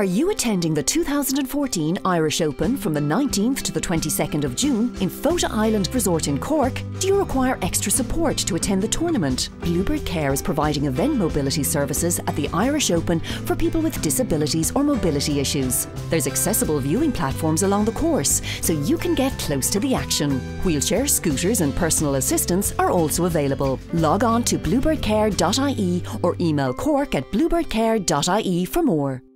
Are you attending the 2014 Irish Open from the 19th to the 22nd of June in Fota Island Resort in Cork? Do you require extra support to attend the tournament? Bluebird Care is providing event mobility services at the Irish Open for people with disabilities or mobility issues. There's accessible viewing platforms along the course, so you can get close to the action. Wheelchairs, scooters and personal assistants are also available. Log on to bluebirdcare.ie or email cork@bluebirdcare.ie for more.